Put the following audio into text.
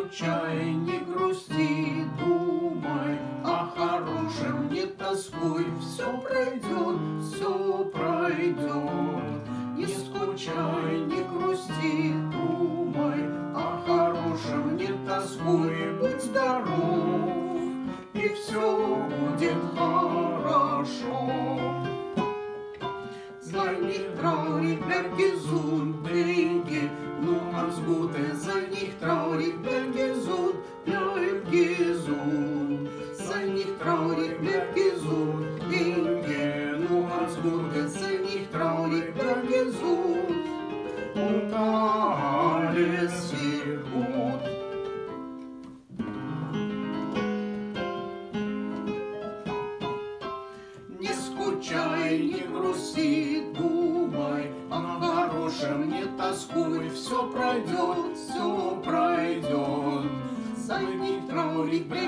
скучай, не грусти, думай о хорошем, не тоскуй, все пройдет, все пройдет. Не скучай, не грусти, думай о хорошем, не тоскуй, будь здоров, и все будет хорошо. Sei nicht traurig, bleib gesund, denke nur ans Gute. Sei nicht traurig, bleib gesund, bleib gesund. Sei nicht traurig, bleib gesund, denke nur ans Gute. Sei nicht traurig, bleib gesund, und alles wird gut. Не скучай, не грусти, думай о хорошем, не тоскуй, все пройдет, все пройдет. Sei nicht traurig, bleib